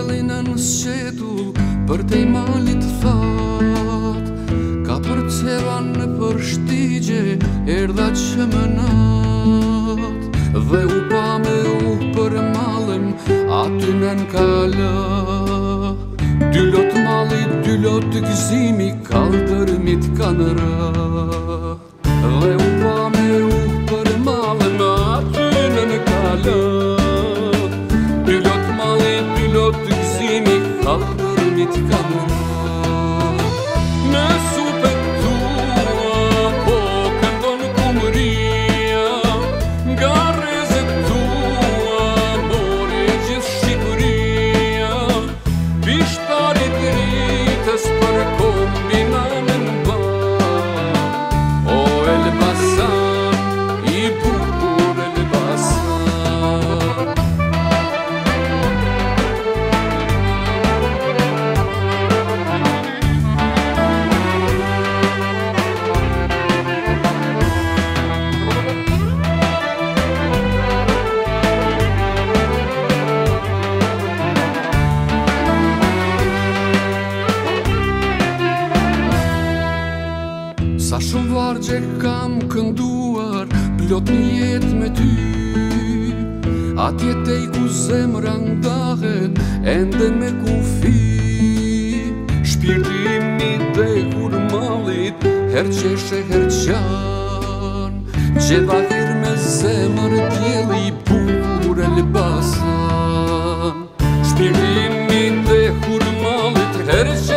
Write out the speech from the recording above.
diellin në sqetull për te i malit that, ka përceva në përshtigje erdha që më nat, dhe u pa me për malem aty nën kala. Dy lot mali, dy lot gëzimi, kaldërmit kanë rë, dhe u pa me për malem aty nën kala. Dy lot mali, dy lot gëzimi, kaldërmit kanë rë. Në supet tua po këndon kumëria, nga rezet tua mori gjithë Shqipëria. Pishtarit rritës për kombina me mba, o Elbasan, i bukur Elbasan. Sa shumë vargje kam kënduar, plot një jetë me ty, atje te i ku zemra ndahet, ende me kufi. Shpirti mi dhe kur malit, her qeshe her qan, gjedha her me zemër djeli bukur Elbasan. Shpirti mi dhe kur malit, her qeshe